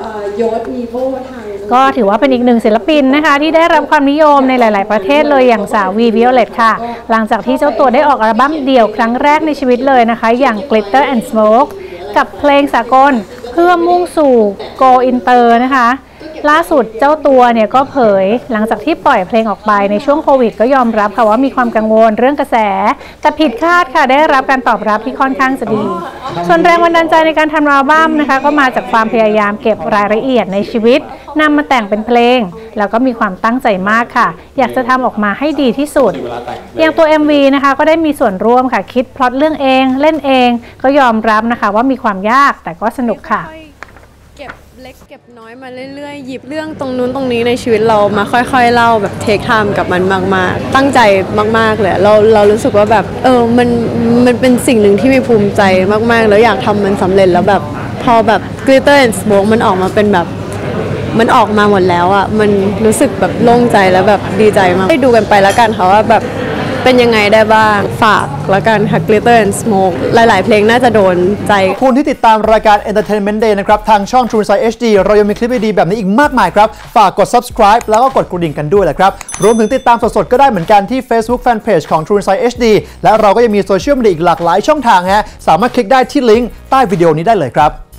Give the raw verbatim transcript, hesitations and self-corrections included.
ยศนีโวไทยก็ถือว่าเป็นอีกหนึ่งศิลปินนะคะที่ได้รับความนิยมในหลายๆประเทศเลยอย่างสาววีวิโอเลตค่ะหลังจากที่เจ้าตัวได้ออกอัลบั้มเดี่ยวครั้งแรกในชีวิตเลยนะคะอย่าง Glitter and Smoke กับเพลงสากลเพื่อมุ่งสู่ Go Inter นะคะล่าสุดเจ้าตัวเนี่ยก็เผยหลังจากที่ปล่อยเพลงออกไปในช่วงโควิดก็ยอมรับค่ะว่ามีความกังวลเรื่องกระแสแต่ผิดคาดค่ะได้รับการตอบรับที่ค่อนข้างจะดีส่วนแรงบันดาลใจในการทำอัลบั้มนะคะก็มาจากความพยายามเก็บรายละเอียดในชีวิตนำมาแต่งเป็นเพลงแล้วก็มีความตั้งใจมากค่ะอยากจะทำออกมาให้ดีที่สุดอย่างตัว เอ็ม วี นะคะก็ได้มีส่วนร่วมค่ะคิดพล็อตเรื่องเองเล่นเองก็ยอมรับนะคะว่ามีความยากแต่ก็สนุกค่ะเก็บเล็กเก็บน้อยมาเรื่อยๆหยิบเรื่องตรงนู้นตรงนี้ในชีวิตเรามาค่อยๆเล่าแบบเทคไทม์กับมันมากๆตั้งใจมากๆเลยเราเรารู้สึกว่าแบบเออมันมันเป็นสิ่งหนึ่งที่มีภูมิใจมากๆแล้วอยากทำมันสำเร็จแล้วแบบพอแบบ Glitter and Smoke มันออกมาเป็นแบบมันออกมาหมดแล้วอ่ะมันรู้สึกแบบโล่งใจแล้วแบบดีใจมากให้ดูกันไปแล้วกันค่ะว่าแบบเป็นยังไงได้บ้างฝากแล้วกันค่ะ Glitter and Smoke หลายๆเพลงน่าจะโดนใจคุณที่ติดตามรายการ Entertainment Day นะครับทางช่อง True Insight เอช ดี เรายังมีคลิปดีๆแบบนี้อีกมากมายครับฝากกด Subscribe แล้วก็กดกระดิ่งกันด้วยแหละครับรวมถึงติดตามสดๆก็ได้เหมือนกันที่ Facebook Fanpage ของ True Insight เอช ดี และเราก็ยังมีโซเชียลมีเดียอีกหลากหลายช่องทางฮะสามารถคลิกได้ที่ลิงก์ใต้วิดีโอนี้ได้เลยครับ